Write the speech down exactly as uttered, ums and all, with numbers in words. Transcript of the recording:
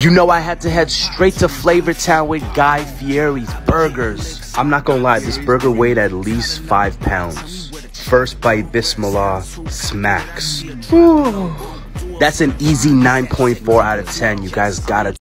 You know I had to head straight to Flavor Town with Guy Fieri's burgers. I'm not gonna lie, this burger weighed at least five pounds. First bite, bismillah, smacks. Whew. That's an easy nine point four out of ten. You guys gotta